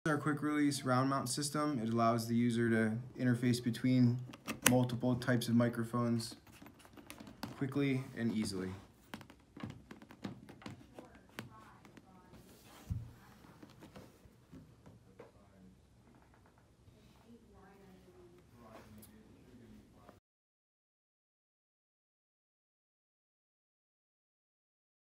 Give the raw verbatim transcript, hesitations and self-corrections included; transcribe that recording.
Our quick release round mount system. It allows the user to interface between multiple types of microphones quickly and easily.